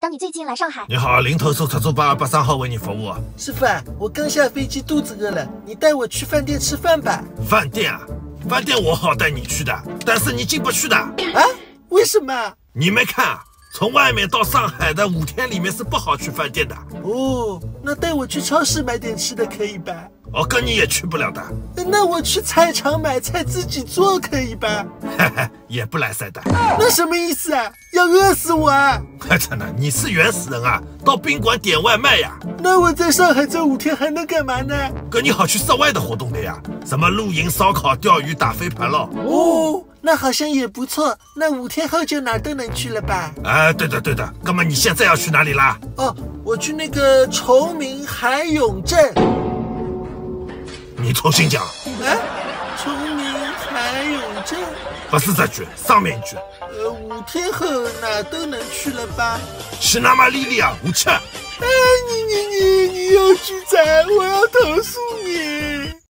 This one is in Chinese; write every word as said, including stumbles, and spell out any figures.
当你最近来上海。 你好，零投诉出租八二八三号为你服务。 师傅啊，我刚下飞机，肚子饿了，你带我去饭店吃饭吧。 饭店啊？饭店我好带你去的，但是你进不去的。啊？ 为什么？ 你没看啊？从外面到上海的五天里面是不好去饭店的。 哦，那带我去超市买点吃的可以吧？ 哦，跟你也去不了的。 那我去菜场买菜自己做可以吧？ 嘿嘿，也不来塞的。 那什么意思啊？要饿死我啊？ 真的，你是原始人啊？到宾馆点外卖呀？ 那我在上海这五天还能干嘛呢？ 跟你好去室外的活动的呀，什么露营、烧烤、钓鱼、打飞盘咯。 哦，那好像也不错。那五天后就哪儿都能去了吧？ 哎，对的对的。那么你现在要去哪里啦？ 哦，我去那个崇明海泳镇。 你重新讲。 啊，崇明海泳镇不是这句，上面一句。 呃，五天后哪都能去了吧？ 去那么丽丽啊，无趣。 哎，你你你你有拒载，我要投诉你。